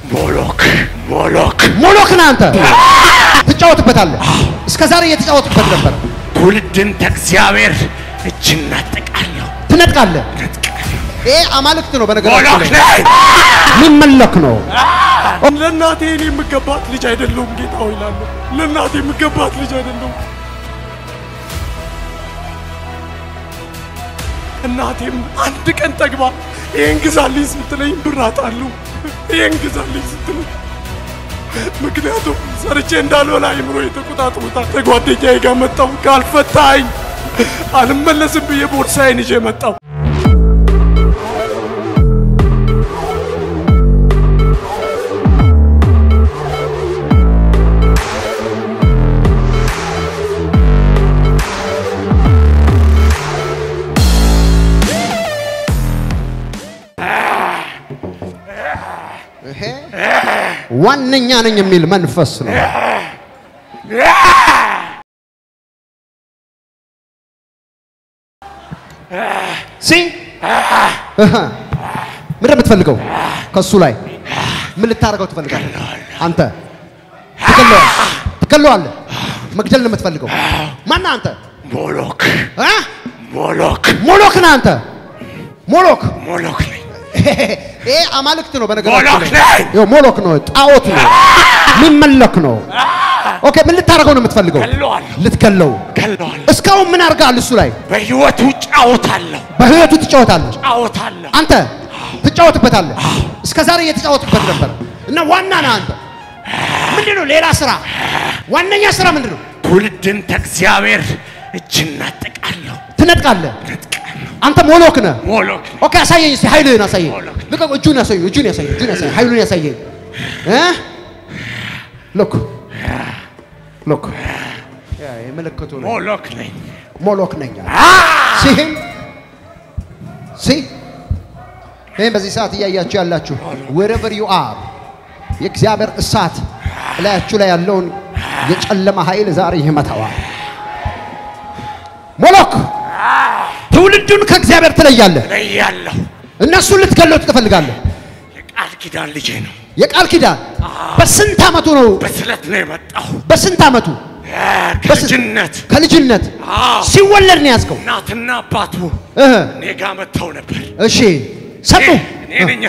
ሞሎክ ናንተ ትጫወትበታለህ እስከዛሬ እየተጫወትበት ነበር ትውልድን ከእግዚአብሔር እጅና ትነጥቃለህ አማልክት ነው በነገራችን ላይ ምን ነው ለናቴ እኔ የምገባት ልጅ አይደለም ጌታው ይላል ለናቴ የምገባት ልጅ አይደለም እናቴም አንድ ቀን ተግባ ይሄን ግዛልኝ ስትለኝ ብራታለሁ ይሄን ግዛልኝ ስትለኝ ምክንያቱም ሰርቼ እንዳልበላ ይምሮ የተቆጣጣሁታ ተጓደኛዬ ጋር መጣሁ ካልፈታኝ አልመለስም ብዬ ቦርሳዬን ይዤ መጣሁ ዋነኛ ነኝ የሚል መንፈስ ነው ምን የምትፈልገው ከሱ ላይ ምን ልታረጋው ትፈልጋለህ አንተ ትገለዋለህ መግደል ነው የምትፈልገው ማን አንተ ሞሎክ ነህ አንተ ሞሎክ ነኝ አማልክት ነው በነገራችን ላይ ሞሎክ ነው ጣዖት ነው የሚመለክ ነው ኦኬ ምን ልታረጋው ነው የምትፈልገው ልትገለው እስካሁን ምን አርጋል እሱ ላይ በህይወቱ ትጫወታለህ አንተ ትጫወትበታለህ እስከዛሬ እየተጫወትበት ነበር እና ዋና ነህ አንተ ምንድነው ሌላ ስራ ዋነኛ ስራ ምንድነው ትውልድን ከእግዚአብሔር እጅና ትነጥቃለህ አንተ ሞሎክ ነህ ኦኬ አሳየኝ እስቲ ኃይልህን አሳየኝ ልቀቅ እጁን ያሳየኝ ኃይሉን ያሳየኝ ሎክ ያ የመለከቱ ነው ሞሎክ ነኝ ይሄን በዚህ ሰዓት እያያችሁ ያላችሁ wherever you are የእግዚአብሔር እሳት ላያችሁ ላይ ያለውን የጨለማ ኃይል ዛሬ ይመታዋል ሞሎክ ትውልዱን ከእግዚአብሔር ትለያለህ እነሱ ልትገለው ትፈልጋለህ የቃል ኪዳን በስንት አመቱ ነው በስለት ነው የመጣው በስንት አመቱ ከልጅነት ሲወለድ ነው ያስከው እናትና አባቱ እኔ ጋር መጣው ነበር እሺ ሰጡ እኔ ነኝ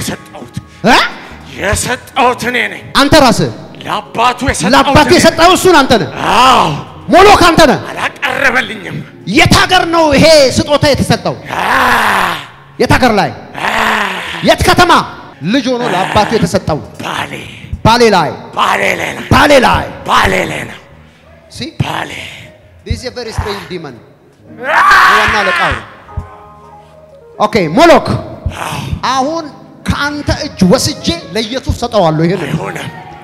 የሰጠሁት እኔ ነኝ አንተ ራስህ ለአባቱ የሰጠው እሱን አንተ ነህ ሞሎክ አንተ ነህ አላቀረበልኝም የት ሀገር ነው ይሄ ስጦታ የተሰጠው የት ሀገር ላይ የት ከተማ ልጅ ሆኖ ለአባቱ የተሰጠው ባሌ ላይ ነው see this is a very strange demon ዋና ለቃው ኦኬ ሞሎክ አሁን ካንተ እጅ ወስጄ ለኢየሱስ ሰጠዋለሁ ይሄን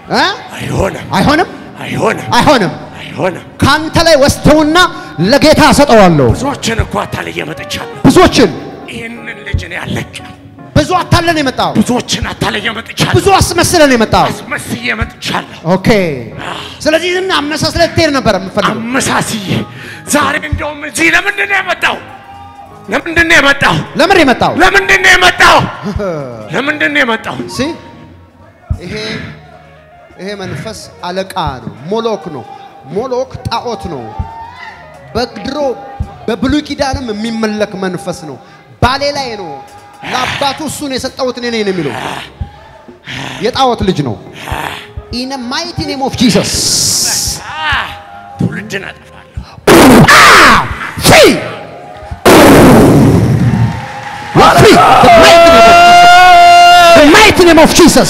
አይሆንም ካንተ ላይ ወስተውና ለጌታ ሰጠዋለሁ ብዙዎችን እኮ አታለየ መጥቻለሁ ብዙዎችን ይሄንን ልጅ ነው ያለቀ ብዙ አታለን የመጣው ብዙዎችን አታለየ መጥቻለሁ ብዙ አስመስለን የመጣው አስመስዬ መጥቻለሁ ኦኬ ስለዚህ ዝም አመሳስለህ ትሄድ ነበር የምፈልገው አመሳስዬ ዛሬ እንደውም እዚህ ለምንድን ነው የመጣው ለምንድን ነው የመጣው ይሄ መንፈስ አለቃ ነው ሞሎክ ጣዖት ነው በድሮ በብሉይ ኪዳንም የሚመለክ መንፈስ ነው ባሌ ላይ ነው ለአባቱ እሱን የሰጠውት እኔ ነኝ የሚለው የጣዖት ልጅ ነው in the mighty name of Jesus ትውልድን አጠፋለሁ free the mighty name of Jesus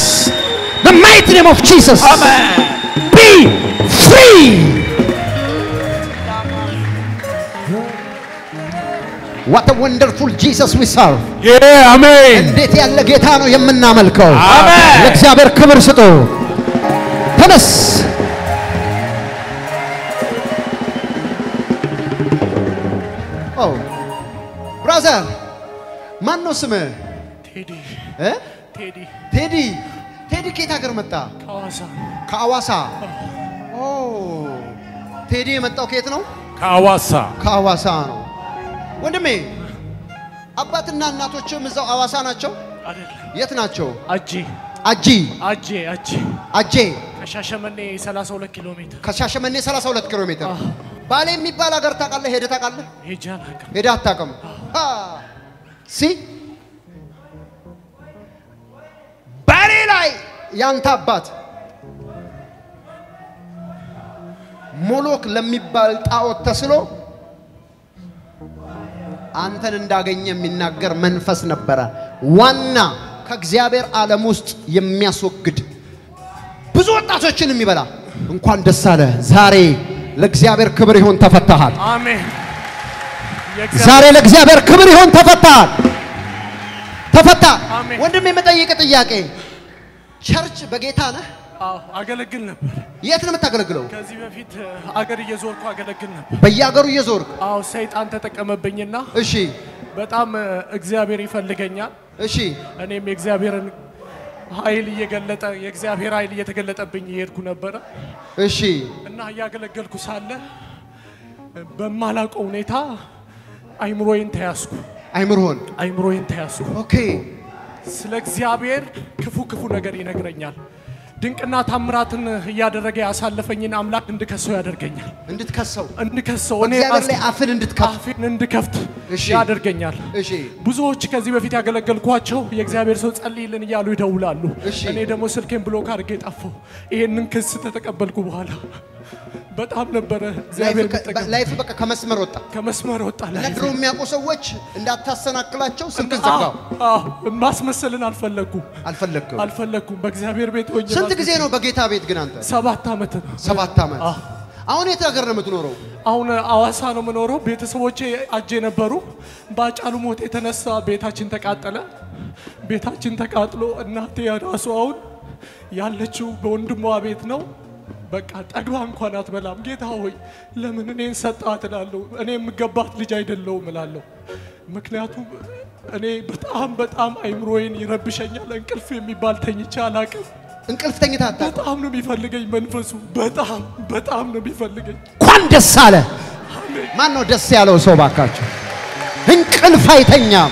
amen be free what a wonderful Jesus we serve amen እንዴት ያለ ጌታ ነው የምናመልከው አሜን ለእግዚአብሔር ክብር ስጡ ተነስ brother ማን ነው ስምህ ቴዲ ከየት ሀገር መጣ ከአዋሳ ቴዲ የመጣው ከየት ነው ከአዋሳ ነው ወንድሜ አባትና እናቶችም እዛው አዋሳ ናቸው አይደል የት ናቸው አጄ ከሻሸመኔ 32 ኪሎ ሜትር ከሻሸመኔ 32 ኪሎ ሜትር ባሌ የሚባል ሀገር ታውቃለህ? ሄደህ ታውቃለህ? ሄደህ አታውቅም? ባሌ ላይ ያንተ አባት ሞሎክ ለሚባል ጣዖት ተስሎ አንተን እንዳገኘ የሚናገር መንፈስ ነበረ። ዋና ከእግዚአብሔር ዓለም ውስጥ የሚያስወግድ ብዙ ወጣቶችን የሚበላ እንኳን ደስ አለ። ዛሬ ለእግዚአብሔር ክብር ይሁን ተፈታሃል። አሜን። ዛሬ ለእግዚአብሔር ክብር ይሁን ተፈታሃል። ተፈታ። ወንድም የመጠየቅ ጥያቄ ቸርች በጌታ ነህ? አዎ አገለግል ነበር። የት ነው የምታገለግለው? ከዚህ በፊት አገር እየዞርኩ አገለግል ነበር። በየአገሩ እየዞርክ? አዎ ሰይጣን ተጠቀመብኝና እሺ በጣም እግዚአብሔር ይፈልገኛል። እሺ እኔም የእግዚአብሔርን ኃይል እየገለጠ የእግዚአብሔር ኃይል እየተገለጠብኝ ይሄድኩ ነበር። እሺ እና ያገለገልኩ ሳለ በማላውቀው ሁኔታ አይምሮዬን ተያዝኩ። አይምሮዬን ተያዝኩ። ኦኬ ስለ እግዚአብሔር ክፉ ነገር ይነግረኛል። ድንቅና ታምራትን ያደረገ ያሳለፈኝን አምላክ እንድከሰው ያደርገኛል። እንድትከሰው እኔ እግዚአብሔር ላይ አፍን እንድከፍት ያደርገኛል። እሺ ብዙዎች ከዚህ በፊት ያገለገልኳቸው የእግዚአብሔር ሰው ጸልይልን እያሉ ይደውላሉ። እኔ ደግሞ ስልኬን ብሎክ አድርጌ ጠፋሁ። ይሄንን ክስ ተተቀበልኩ በኋላ በጣም ነበር እግዚአብሔር ላይፍ በቃ ከመስመር ወጣ። ለድሮ የሚያውቁ ሰዎች እንዳታሰናክላቸው ስልክ ዘጋው። ማስመሰልን አልፈለኩም። በእግዚአብሔር ቤት ሆኜ ስንት ጊዜ ነው በጌታ ቤት ግን አንተ? 7 ዓመት ነው። 7 ዓመት። አሁን የት ሀገር ነው የምትኖረው? አሁን አዋሳ ነው የምኖረው። ቤተሰቦቼ አጄ ነበሩ። ባጫሉ ሞት የተነሳ ቤታችን ተቃጥሎ እናቴ ራሱ አሁን ያለችው በወንድሟ ቤት ነው። በቃ ጠግባ እንኳን አትበላም። ጌታ ሆይ ለምን እኔን ሰጣት እላለሁ። እኔ የምገባት ልጅ አይደለሁም እላለሁ። ምክንያቱም እኔ በጣም አይምሮዬን ይረብሸኛል። እንቅልፍ የሚባል ተኝቼ አላውቅም። እንቅልፍ ተኝታ አታውቅም? በጣም ነው የሚፈልገኝ መንፈሱ። በጣም ነው የሚፈልገኝ። እንኳን ደስ አለ። ማን ነው ደስ ያለው ሰው ባካችሁ? እንቅልፍ አይተኛም።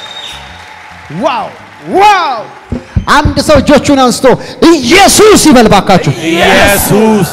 ዋው! አንድ ሰው እጆቹን አንስቶ ኢየሱስ ይበል ባካችሁ። ኢየሱስ።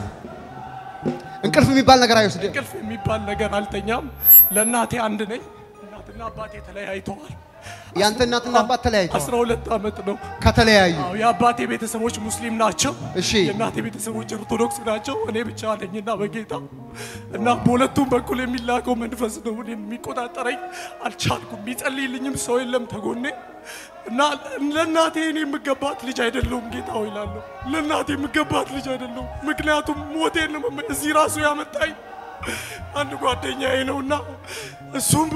እንቅልፍ የሚባል ነገር አይወስድም። እንቅልፍ የሚባል ነገር አልተኛም። ለእናቴ አንድ ነኝ። እናትና አባቴ ተለያይተዋል። ያንተ እናትና አባት ተለያይተዋል? 12 ዓመት ነው ከተለያዩ። የአባቴ ቤተሰቦች ሙስሊም ናቸው። እሺ የእናቴ ቤተሰቦች ኦርቶዶክስ ናቸው። እኔ ብቻ ነኝና በጌታ እና በሁለቱም በኩል የሚላከው መንፈስ ነው እኔን የሚቆጣጠረኝ። አልቻልኩም። የሚጸልይልኝም ሰው የለም ተጎኔ እና ለእናቴ እኔ የምገባት ልጅ አይደለሁም። ጌታ ሆይ እላለሁ ለእናቴ የምገባት ልጅ አይደለሁም። ምክንያቱም ሞቴን እዚህ ራሱ ያመጣኝ አንድ ጓደኛዬ ነውና እሱም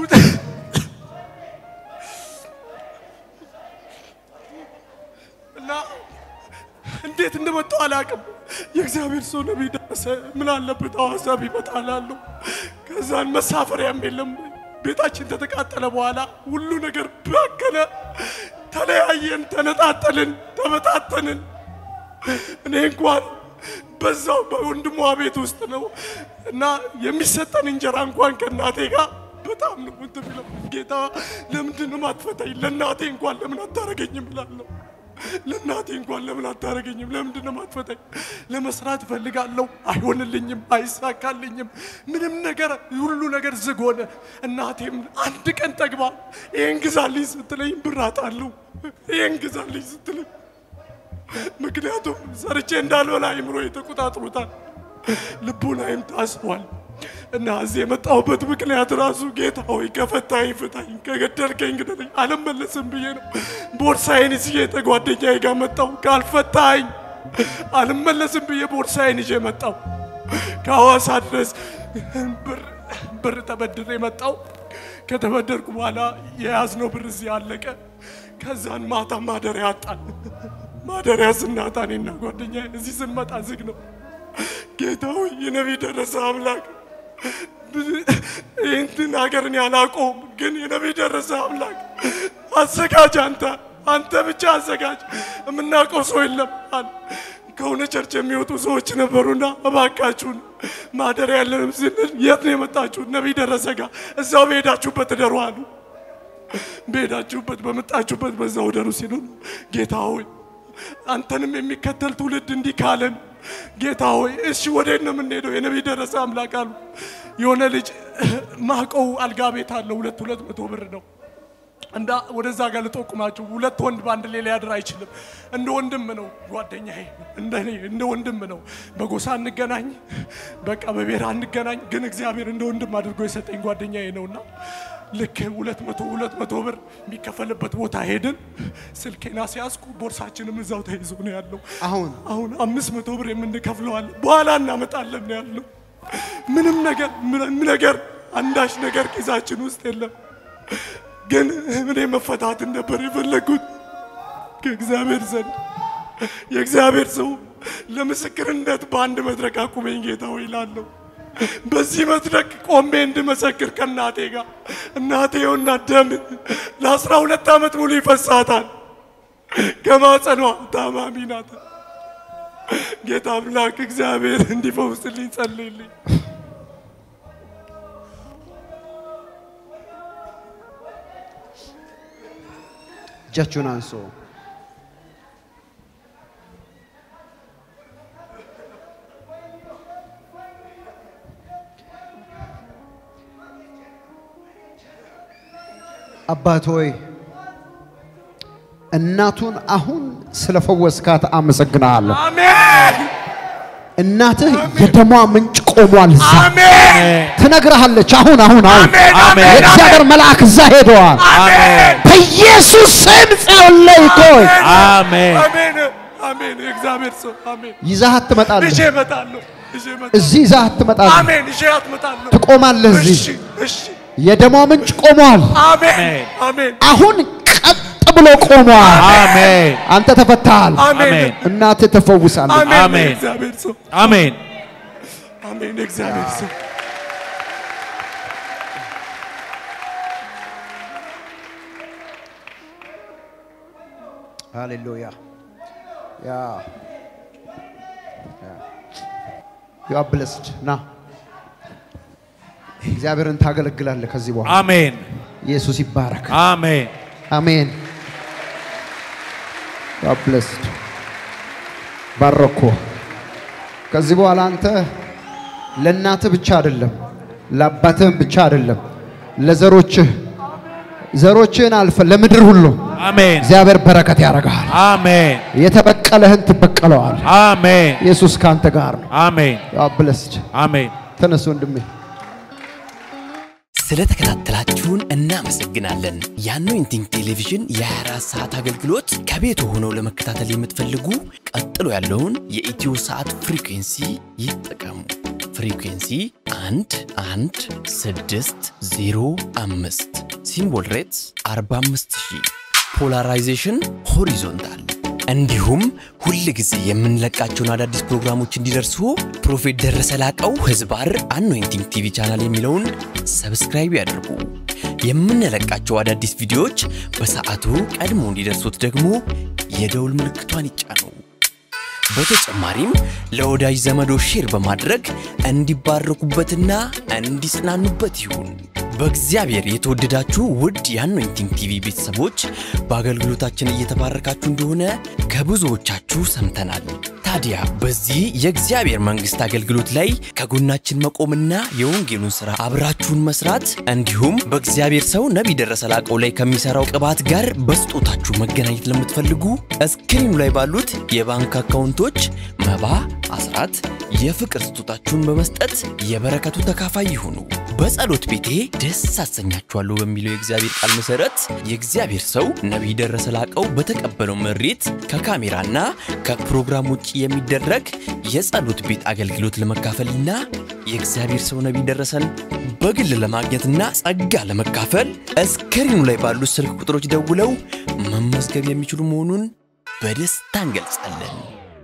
እና እንዴት እንደመጣው አላውቅም። የእግዚአብሔር ሰው ነብይ ደረሰ ምን አለበት አዋሳ ቢመጣላሉ። ከዛን መሳፈሪያም የለም። ቤታችን ተተቃጠለ በኋላ ሁሉ ነገር ባከነ። ተለያየን፣ ተነጣጠልን፣ ተበታተንን። እኔ እንኳን በዛው በወንድሟ ቤት ውስጥ ነው እና የሚሰጠን እንጀራ እንኳን ከእናቴ ጋር በጣም ነው እንትብለው። ጌታ ለምንድን ነው ማትፈታኝ? ለእናቴ እንኳን ለምን አታረገኝም እላለሁ። ለእናቴ እንኳን ለምን አታረገኝም? ለምንድን ነው ማትፈታኝ? ለመስራት ፈልጋለሁ፣ አይሆንልኝም፣ አይሳካልኝም። ምንም ነገር ሁሉ ነገር ዝግ ሆነ። እናቴም አንድ ቀን ተግባ ይሄን ግዛልኝ ስትለኝ ብር አጣለሁ። ይሄን ግዛልኝ ስትለኝ ምክንያቱም ሰርቼ እንዳልበላ አይምሮዬ ተቆጣጥሮታል፣ ልቡናዬም ታስሯል። እና እዚህ የመጣሁበት ምክንያት ራሱ ጌታ ሆይ ከፈታኝ ፍታኝ፣ ከገደልከኝ ግደለኝ፣ አልመለስም ብዬ ነው። ቦርሳዬን ይዤ ጓደኛዬ ጋር መጣሁ። ካልፈታኝ አልመለስም ብዬ ቦርሳዬን ይዤ መጣሁ። ከሐዋሳ ድረስ ብር ተበድሬ መጣሁ። ከተበደርኩ በኋላ የያዝነው ብር እዚህ አለቀ። ከዛን ማታ ማደሪያ አጣን። ማደሪያ ስናጣ እኔና ጓደኛዬ እዚህ ስንመጣ ዝግ ነው። ጌታ ሆይ የነቢይ ደረሰ አምላክ ይህንን ሀገርን ያላቆም ግን የነቢይ ደረሰ አምላክ አዘጋጅ፣ አንተ ብቻ አዘጋጅ፣ የምናውቀው ሰው የለም አለ። ከሆነ ቸርች የሚወጡ ሰዎች ነበሩና እባካችሁን ማደሪያ ያለንም ስንል የት ነው የመጣችሁት? ነቢይ ደረሰ ጋር። እዛው በሄዳችሁበት እደሩ አሉ። በሄዳችሁበት በመጣችሁበት በዛው እደሩ ሲሉን ጌታ ሆይ አንተንም የሚከተል ትውልድ እንዲካለን ጌታ ሆይ እሺ ወዴት ነው የምንሄደው የነብይ ደረሰ አምላክ አሉ የሆነ ልጅ ማቀው አልጋ ቤት አለው 200 ብር ነው እንዳ ወደዛ ጋር ልጠቁማችሁ ሁለት ወንድ ባንድ ላይ ሊያድር አይችልም እንደ ወንድም ነው ጓደኛዬ እንደኔ እንደ ወንድም ነው በጎሳ እንገናኝ በቃ በቤራ እንገናኝ ግን እግዚአብሔር እንደ ወንድም አድርጎ የሰጠኝ ጓደኛዬ ነውና ልክ 200 ብር የሚከፈልበት ቦታ ሄድን ስልኬና ሲያስኩ ቦርሳችንም እዛው ተይዞ ነው ያለው አሁን 500 ብር የምንከፍለው አለ በኋላ እናመጣለን ነው ያለው ምንም ነገር አንዳች ነገር ኪሳችን ውስጥ የለም ግን እኔ መፈታት ነበር የፈለኩት ከእግዚአብሔር ዘንድ የእግዚአብሔር ሰው ለምስክርነት በአንድ መድረክ አቁመኝ ጌታ ሆይ ይላል በዚህ መድረክ ቆሜ እንድመሰክር ከናቴ ጋር እናቴውና ደም ለ12 አመት ሙሉ ይፈሳታል ከማጸኗ ታማሚ ናት ጌታ አምላክ እግዚአብሔር እንዲፈውስልኝ ጸልይልኝ እጃችሁን አንሱ አባት ሆይ እናቱን አሁን ስለፈወስካት አመሰግናለሁ አሜን እናትህ የደሟ ምንጭ ቆሟል አሜን ትነግርሃለች አሁን አሜን የእግዚአብሔር መልአክ እዛ ሄደዋል አሜን በኢየሱስ ስም ጸልይኮ አሜን አሜን እግዚአብሔር ሰው አሜን ይዛት ትመጣለህ እጄ እመጣለሁ እዚህ ይዛት ትመጣለህ አሜን እጄ አትመጣለሁ ትቆማለህ እዚህ እሺ የደሟ ምንጭ ቆሟል አሜን አሁን ቀጥ ብሎ ቆሟል አሜን አንተ ተፈታሃል አሜን እናትህ ተፈውሳለች አሜን እግዚአብሔር ሰው አሜን አሜን እግዚአብሔር ሰው ሃሌሉያ you are blessed ና እግዚአብሔርን ታገለግላለህ ከዚህ በኋላ አሜን ኢየሱስ ይባረክ አሜን አሜን you are blessed ባረኮ ከዚህ በኋላ አንተ ለእናትህ ብቻ አይደለም ለአባትህም ብቻ አይደለም ለዘሮችህን አልፈ ለምድር ሁሉ አሜን እግዚአብሔር በረከት ያደርጋል አሜን የተበቀለህን ትበቀለዋል አሜን ኢየሱስ ካንተ ጋር ነው አሜን you are blessed አሜን ተነስ ወንድሜ ስለተከታተላችሁን እናመሰግናለን የአኖይንቲንግ ቴሌቪዥን የ24 ሰዓት አገልግሎት ከቤት ሆነው ለመከታተል የምትፈልጉ ቀጥሎ ያለውን የኢትዮ ሰዓት ፍሪኩዌንሲ ይጠቀሙ ፍሪኩዌንሲ 11605 ሲምቦል ሬትስ 45000 ፖላራይዜሽን ሆሪዞንታል እንዲሁም ሁሉ ጊዜ የምንለቃቸውን አዳዲስ ፕሮግራሞች እንዲደርሱ ፕሮፌት ደረሰ ላቀው ህዝባር አኖይንቲንግ ቲቪ ቻናል የሚለውን ሰብስክራይብ ያድርጉ የምንለቃቸው አዳዲስ ቪዲዮዎች በሰዓቱ ቀድሞ እንዲደርሱት ደግሞ የደውል ምልክቷን ይጫኑ በተጨማሪም ለወዳጅ ዘመዶ ሼር በማድረግ እንዲባረኩበትና እንዲጽናኑበት ይሁን በእግዚአብሔር የተወደዳችሁ ውድ የአኖይንቲንግ ቲቪ ቤተሰቦች በአገልግሎታችን እየተባረካችሁ እንደሆነ ከብዙዎቻችሁ ሰምተናል ታዲያ በዚህ የእግዚአብሔር መንግስት አገልግሎት ላይ ከጎናችን መቆምና የወንጌሉን ሥራ አብራችሁን መስራት እንዲሁም በእግዚአብሔር ሰው ነብይ ደረሰ ላቀው ላይ ከሚሰራው ቅባት ጋር በስጦታችሁ መገናኘት ለምትፈልጉ እስክሪኑ ላይ ባሉት የባንክ አካውንቶች መባ አስራት የፍቅር ስጦታችሁን በመስጠት የበረከቱ ተካፋይ ይሁኑ በጸሎት ቤቴ ደስ አሰኛችኋለሁ በሚለው የእግዚአብሔር ቃል መሰረት የእግዚአብሔር ሰው ነብይ ደረሰ ላቀው በተቀበለው መሬት ከካሜራና ከፕሮግራም ውጪ የሚደረግ የጸሎት ቤት አገልግሎት ለመካፈልና የእግዚአብሔር ሰው ነብይ ደረሰን በግል ለማግኘትና ጸጋ ለመካፈል እስክሪኑ ላይ ባሉ ስልክ ቁጥሮች ደውለው መመዝገብ የሚችሉ መሆኑን በደስታ እንገልጻለን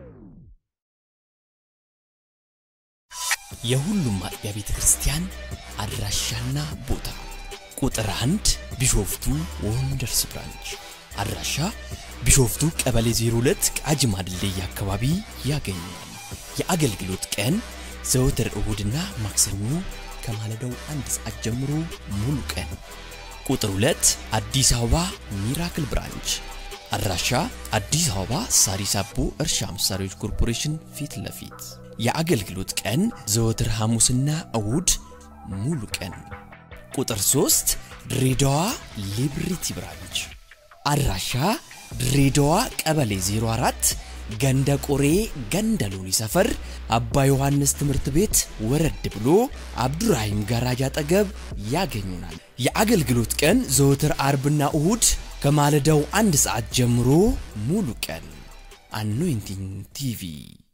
የሁሉም ማጥቢያ ቤተ ክርስቲያን አድራሻና ቦታ ቁጥር 1 ቢሾፍቱ ወንደርስ ብራንች አድራሻ ቢሾፍቱ ቀበሌ 02 ቃጂማ ድልድይ አካባቢ ያገኛል የአገልግሎት ቀን ዘወትር እሁድና ማክሰኞ ከማለዳው 1 ሰዓት ጀምሮ ሙሉ ቀን ቁጥር 2 አዲስ አበባ ሚራክል ብራንች አድራሻ አዲስ አበባ ሳሪስ አቦ እርሻ መሳሪያዎች ኮርፖሬሽን ፊት ለፊት የአገልግሎት ቀን ዘወትር ሐሙስና እሁድ ሙሉ ቀን ቁጥር 3 ድሬዳዋ ሊብሪቲ ብራንች አድራሻ ድሬዳዋ ቀበሌ 04 ገንደ ቆሬ ገንደሉኒ ሰፈር አባ ዮሐንስ ትምህርት ቤት ወረድ ብሎ አብዱራሂም ጋራጅ አጠገብ ያገኙናል የአገልግሎት ቀን ዘወትር አርብና እሁድ ከማለዳው 1 ሰዓት ጀምሮ ሙሉ ቀን አኖይንቲንግ ቲቪ